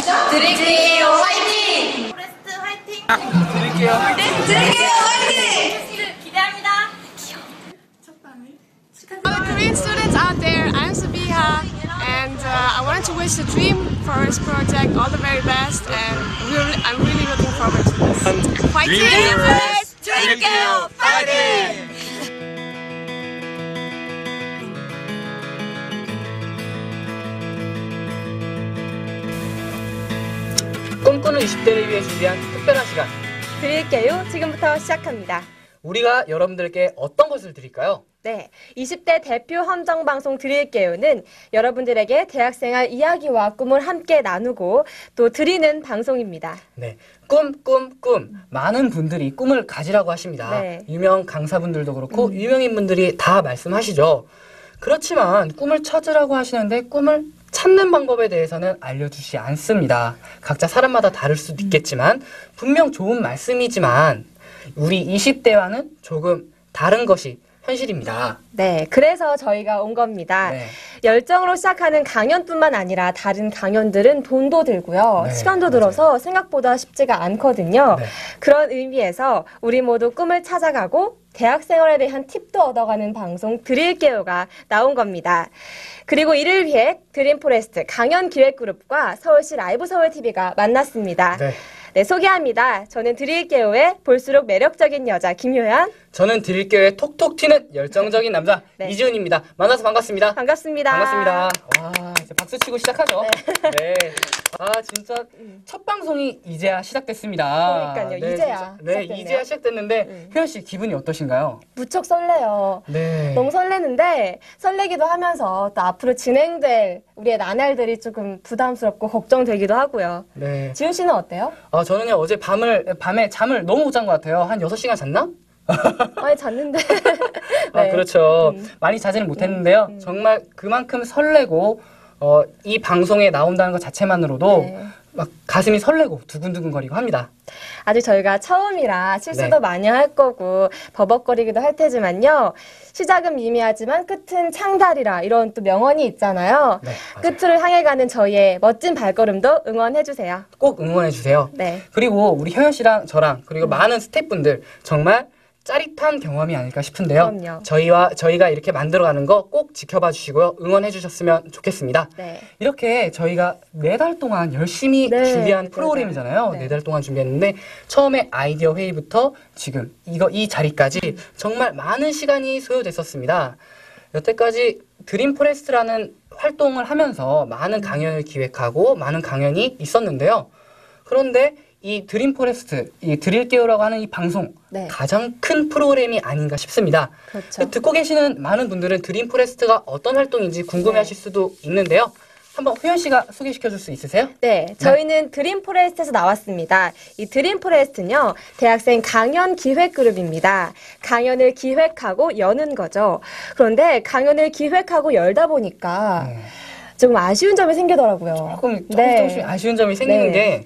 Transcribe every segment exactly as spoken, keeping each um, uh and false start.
드릴게요 화이팅! 프레스트 화이팅! 드릴게요. 네, 드릴게요 화이팅! 기대합니다. All the Korean students out there, I'm Sabiha, and uh, I wanted to wish the Dream Forest project all the very best, and really, I'm really looking forward to this. Fighting! 드릴게요 화이팅! 꿈꾸는 이십 대를 위해 준비한 특별한 시간. 드릴게요. 지금부터 시작합니다. 우리가 여러분들께 어떤 것을 드릴까요? 네, 이십 대 대표 헌정 방송 드릴게요는 여러분들에게 대학생활 이야기와 꿈을 함께 나누고 또 드리는 방송입니다. 네, 꿈, 꿈, 꿈. 많은 분들이 꿈을 가지라고 하십니다. 네. 유명 강사분들도 그렇고 음. 유명인분들이 다 말씀하시죠. 그렇지만 꿈을 찾으라고 하시는데 꿈을 찾는 방법에 대해서는 알려주지 않습니다. 각자 사람마다 다를 수도 있겠지만 분명 좋은 말씀이지만 우리 이십 대와는 조금 다른 것이 현실입니다. 네, 그래서 저희가 온 겁니다. 네. 열정으로 시작하는 강연뿐만 아니라 다른 강연들은 돈도 들고요. 네, 시간도 맞아요. 들어서 생각보다 쉽지가 않거든요. 네. 그런 의미에서 우리 모두 꿈을 찾아가고 대학생활에 대한 팁도 얻어가는 방송 드릴게요가 나온 겁니다. 그리고 이를 위해 드림포레스트 강연기획그룹과 서울시 라이브 서울티비가 만났습니다. 네. 네, 소개합니다. 저는 드릴게요의 볼수록 매력적인 여자 김효연. 저는 드릴게요의 톡톡 튀는 열정적인 남자 네. 이지훈입니다. 만나서 반갑습니다. 반갑습니다. 반갑습니다. 와, 이제 박수 치고 시작하죠. 네. 아, 진짜 첫 방송이 이제야 시작됐습니다. 그러니까요, 이제야 네, 시작됐네요. 이제야 시작됐는데 음. 효연 씨 기분이 어떠신가요? 무척 설레요. 네. 너무 설레는데 설레기도 하면서 또 앞으로 진행될 우리의 나날들이 조금 부담스럽고 걱정되기도 하고요. 네. 지훈 씨는 어때요? 아, 저는요, 어제 밤을, 밤에 잠을 너무 못 잔 것 같아요. 한 여섯 시간 잤나? 아니 잤는데. 아, 네. 그렇죠. 음. 많이 자지는 못했는데요. 정말 그만큼 설레고, 어, 이 방송에 나온다는 것 자체만으로도 네. 막 가슴이 설레고 두근두근거리고 합니다. 아직 저희가 처음이라 실수도 네. 많이 할 거고 버벅거리기도 할 테지만요. 시작은 미미하지만 끝은 창달이라 이런 또 명언이 있잖아요. 네, 맞아요. 끝을 향해 가는 저희의 멋진 발걸음도 응원해주세요. 꼭 응원해주세요. 네. 그리고 우리 효연 씨랑 저랑 그리고 많은 스태프분들 정말 짜릿한 경험이 아닐까 싶은데요. 그럼요. 저희와 저희가 이렇게 만들어가는 거 꼭 지켜봐 주시고요. 응원해 주셨으면 좋겠습니다. 네. 이렇게 저희가 네 달 동안 열심히 네, 준비한 네 프로그램이잖아요. 달. 네 달 동안 준비했는데 처음에 아이디어 회의부터 지금 이거 이 자리까지 정말 많은 시간이 소요됐었습니다. 여태까지 드림 포레스트라는 활동을 하면서 많은 강연을 기획하고 많은 강연이 있었는데요. 그런데 이 드림 포레스트, 이 드릴게요라고 하는 이 방송 네. 가장 큰 프로그램이 아닌가 싶습니다. 그렇죠. 듣고 계시는 많은 분들은 드림 포레스트가 어떤 활동인지 궁금해하실 네. 수도 있는데요. 한번 효연 씨가 소개시켜 줄 수 있으세요? 네, 저희는 드림포레스트에서 나왔습니다. 이 드림포레스트는요, 대학생 강연 기획 그룹입니다. 강연을 기획하고 여는 거죠. 그런데 강연을 기획하고 열다 보니까 네. 조금 아쉬운 점이 생기더라고요. 조금 조금 네. 조금씩 아쉬운 점이 생기는 네. 게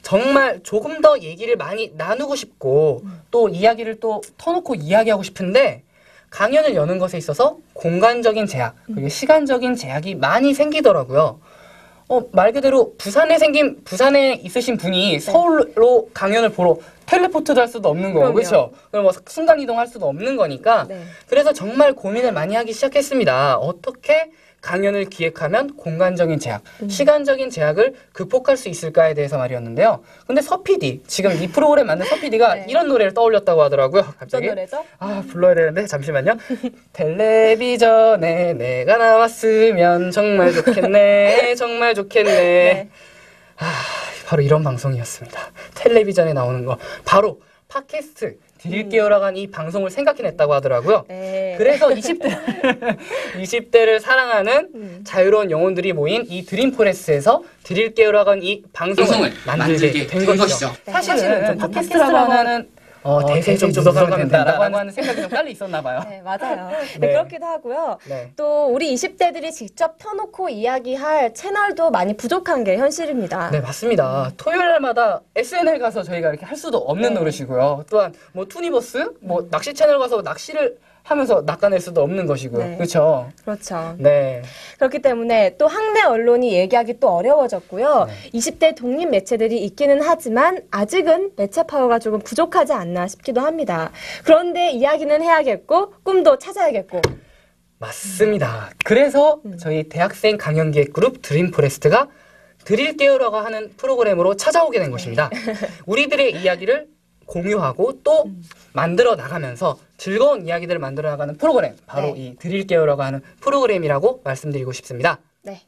정말 조금 더 얘기를 많이 나누고 싶고 또 이야기를 또 터놓고 이야기하고 싶은데 강연을 여는 것에 있어서 공간적인 제약 그리고 시간적인 제약이 많이 생기더라고요. 어, 말 그대로 부산에 생긴 부산에 있으신 분이 서울로 강연을 보러 텔레포트도 할 수도 없는 거고 그럼요. 그렇죠? 그럼 뭐 순간 이동할 수도 없는 거니까 네. 그래서 정말 고민을 많이 하기 시작했습니다. 어떻게 강연을 기획하면 공간적인 제약, 음. 시간적인 제약을 극복할 수 있을까에 대해서 말이었는데요. 근데 서 피디, 지금 이 프로그램 만든 서 피디가 네. 이런 노래를 떠올렸다고 하더라고요. 어떤 갑자기. 노래죠? 아, 불러야 되는데 잠시만요. 텔레비전에 내가 나왔으면 정말 좋겠네, 정말 좋겠네. 네. 아, 바로 이런 방송이었습니다. 텔레비전에 나오는 거. 바로 팟캐스트 드릴게요라고 하는 이 방송을 생각해냈다고 하더라고요. 네. 그래서 이십 대, 이십 대를 사랑하는 음. 자유로운 영혼들이 모인 이 드림포레스트에서 드릴게요라고 하는 이 방송을, 방송을 만들게, 만들게 된, 된 것이죠. 것이죠. 네. 사실은 좀 팟캐스트라고 팟캐스트라고 하는 어, 대세 좀 조성하면 된다라고 하는 생각이 좀 빨리 있었나 봐요. 네, 맞아요. 네, 네. 그렇기도 하고요. 네. 또 우리 이십 대들이 직접 펴놓고 이야기할 채널도 많이 부족한 게 현실입니다. 네, 맞습니다. 토요일 날마다 에스엔엘 가서 저희가 이렇게 할 수도 없는 네. 노릇이고요. 또한 뭐 투니버스, 뭐 낚시 채널 가서 낚시를 하면서 낚아낼 수도 없는 것이고요. 네. 그렇죠? 그렇죠. 네. 그렇기 때문에 또 학내 언론이 얘기하기 또 어려워졌고요. 네. 이십 대 독립 매체들이 있기는 하지만 아직은 매체 파워가 조금 부족하지 않나 싶기도 합니다. 그런데 이야기는 해야겠고 꿈도 찾아야겠고. 맞습니다. 그래서 저희 대학생 강연기획 그룹 드림포레스트가 드릴게요라고 하는 프로그램으로 찾아오게 된 것입니다. 우리들의 이야기를 공유하고 또 만들어 나가면서 즐거운 이야기들을 만들어 나가는 프로그램, 바로 네. 이 드릴게요라고 하는 프로그램이라고 말씀드리고 싶습니다. 네.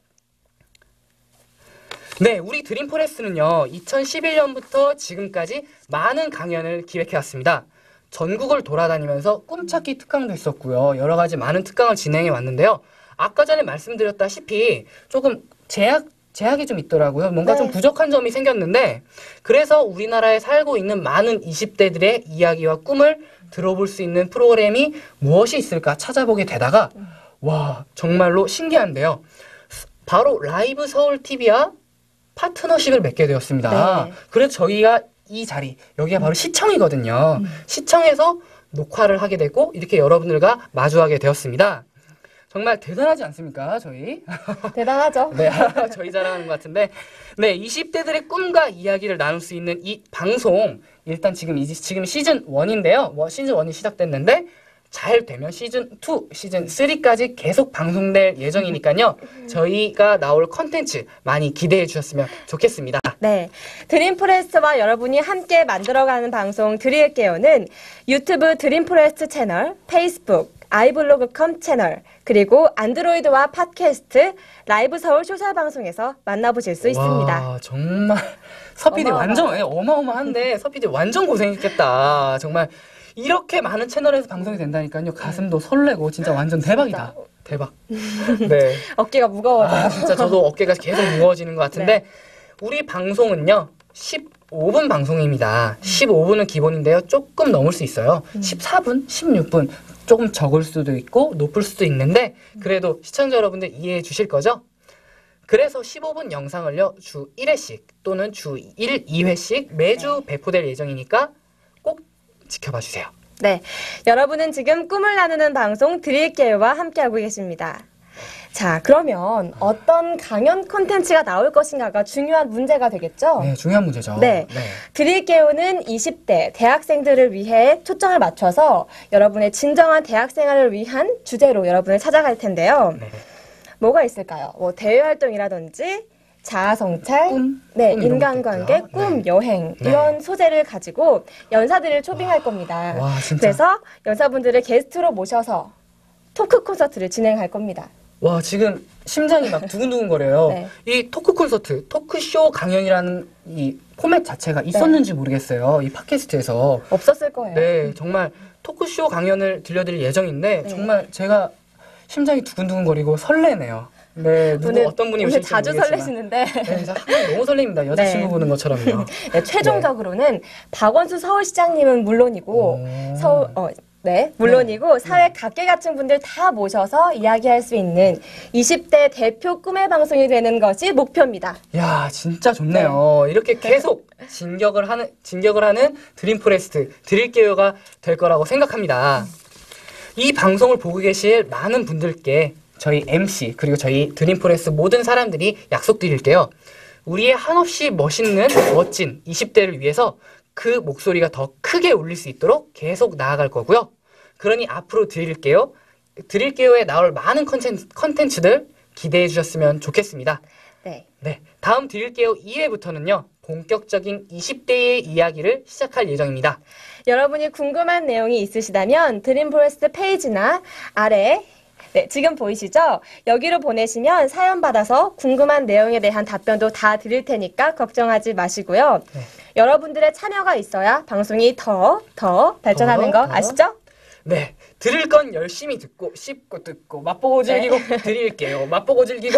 네, 우리 드림포레스트는요, 이천십일 년부터 지금까지 많은 강연을 기획해 왔습니다. 전국을 돌아다니면서 꿈찾기 특강도 있었고요. 여러 가지 많은 특강을 진행해 왔는데요. 아까 전에 말씀드렸다시피 조금 제약, 제약이 좀 있더라고요. 뭔가 네. 좀 부족한 점이 생겼는데, 그래서 우리나라에 살고 있는 많은 이십 대들의 이야기와 꿈을 들어볼 수 있는 프로그램이 무엇이 있을까 찾아보게 되다가, 와, 정말로 신기한데요. 바로 라이브 서울 티비와 파트너십을 맺게 되었습니다. 네. 그래서 저희가 이 자리, 여기가 바로 시청이거든요. 음. 시청에서 녹화를 하게 되고 이렇게 여러분들과 마주하게 되었습니다. 정말 대단하지 않습니까, 저희? 대단하죠. 네, 저희 자랑하는 것 같은데, 네, 이십 대들의 꿈과 이야기를 나눌 수 있는 이 방송, 일단 지금 이 지금 시즌 일인데요. 뭐 시즌 일이 시작됐는데 잘 되면 시즌 이, 시즌 삼까지 계속 방송될 예정이니까요. 저희가 나올 컨텐츠 많이 기대해 주셨으면 좋겠습니다. 네. 드림포레스트와 여러분이 함께 만들어가는 방송 드릴게요는 유튜브 드림포레스트 채널, 페이스북, 아이블로그 닷컴 채널, 그리고 안드로이드와 팟캐스트, 라이브 서울 소셜 방송에서 만나보실 수 있습니다. 와, 정말 서피디 어마어마하죠. 완전 어마어마한데 서피디 완전 고생했겠다. 정말 이렇게 많은 채널에서 방송이 된다니까요. 가슴도 설레고 진짜 완전 대박이다. 대박. 네. 어깨가 무거워져. 아, 진짜 저도 어깨가 계속 무거워지는 것 같은데 네. 우리 방송은요. 십오 분 방송입니다. 십오 분은 기본인데요. 조금 넘을 수 있어요. 십사 분, 십육 분 조금 적을 수도 있고 높을 수도 있는데 그래도 시청자 여러분들 이해해 주실 거죠? 그래서 십오 분 영상을요. 주 일 회씩 또는 주 일, 이 회씩 매주 네. 배포될 예정이니까 꼭 지켜봐 주세요. 네. 여러분은 지금 꿈을 나누는 방송 드릴게요와 함께하고 계십니다. 자, 그러면 어떤 강연 콘텐츠가 나올 것인가가 중요한 문제가 되겠죠? 네, 중요한 문제죠. 네. 드릴게요는 이십 대 대학생들을 위해 초점을 맞춰서 여러분의 진정한 대학생활을 위한 주제로 여러분을 찾아갈 텐데요. 네. 뭐가 있을까요? 뭐 대외 활동이라든지 자아성찰, 꿈? 네, 꿈 이런 인간관계, 것도 있고요. 꿈, 네. 여행 네. 이런 소재를 가지고 연사들을 초빙할 겁니다. 와, 진짜. 그래서 연사분들을 게스트로 모셔서 토크 콘서트를 진행할 겁니다. 와, 지금 심장이 막 두근두근 거려요. 네. 이 토크 콘서트, 토크쇼 강연이라는 이 포맷 자체가 있었는지 모르겠어요. 이 팟캐스트에서. 없었을 거예요. 네, 정말 토크쇼 강연을 들려드릴 예정인데 네. 정말 제가 심장이 두근두근 거리고 설레네요. 네, 누구 오늘, 어떤 분이 오늘 오실지 자주 모르겠지만. 설레시는데 네, 진짜 항상 너무 설렙니다. 여자친구 네. 보는 것처럼요. 네, 최종적으로는 박원수 서울시장님은 물론이고 오. 서울 어, 네, 물론이고 사회 각계각층 분들 다 모셔서 이야기할 수 있는 이십 대 대표 꿈의 방송이 되는 것이 목표입니다. 야, 진짜 좋네요. 이렇게 계속 진격을 하는 진격을 하는 드림포레스트 드릴게요가 될 거라고 생각합니다. 이 방송을 보고 계실 많은 분들께 저희 엠씨 그리고 저희 드림포레스트 모든 사람들이 약속드릴게요. 우리의 한없이 멋있는 멋진 이십 대를 위해서 그 목소리가 더 크게 울릴 수 있도록 계속 나아갈 거고요. 그러니 앞으로 드릴게요. 드릴게요에 나올 많은 컨텐츠, 컨텐츠들 기대해 주셨으면 좋겠습니다. 네. 네, 다음 드릴게요 이 회부터는요. 본격적인 이십 대의 이야기를 시작할 예정입니다. 여러분이 궁금한 내용이 있으시다면 드림포레스트 페이지나 아래 네, 지금 보이시죠? 여기로 보내시면 사연 받아서 궁금한 내용에 대한 답변도 다 드릴 테니까 걱정하지 마시고요. 네. 여러분들의 참여가 있어야 방송이 더, 더 발전하는 더, 거 더. 아시죠? 네, 들을 건 열심히 듣고 씹고 듣고 맛보고 즐기고 드릴게요. 맛보고 즐기고.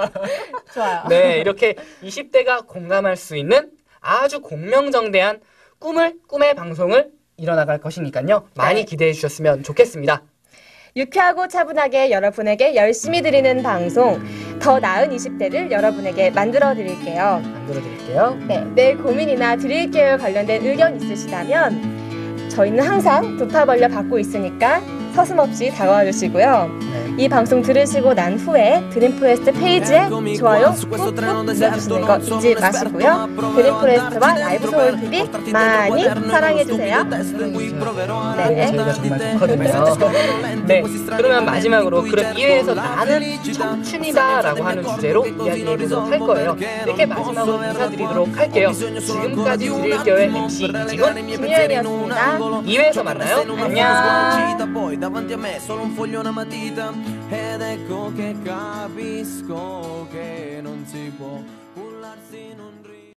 좋아요. 네, 이렇게 이십 대가 공감할 수 있는 아주 공명정대한 꿈을 꿈의 방송을 이뤄나갈 것이니까요. 많이 네. 기대해 주셨으면 좋겠습니다. 유쾌하고 차분하게 여러분에게 열심히 드리는 방송 더 나은 이십 대를 여러분에게 만들어 드릴게요. 만들어 드릴게요. 네, 내 고민이나 드릴게요 관련된 의견 있으시다면 저희는 항상 두파 벌려 받고 있으니까 서슴없이 다가와 주시고요. 네. 이 방송 들으시고 난 후에 드림포레스트 페이지에 좋아요 꾹꾹 눌러주시는 거 잊지 마시고요. 드림포레스트와 라이브 소울 티비 많이 사랑해주세요. 네. 저희가 정말 좋거든요. 네. 그러면 마지막으로 그룹 이 회에서 나는 청춘이다라고 하는 주제로 이야기해보도록 할 거예요. 이렇게 마지막으로 인사드리도록 할게요. 지금까지 드릴게요의 엠씨 이지훈, 김유연이었습니다. 이 회에서 만나요. 안녕. Poi davanti a me solo un foglio e una matita ed ecco che capisco che non si può cullarsi in un rio.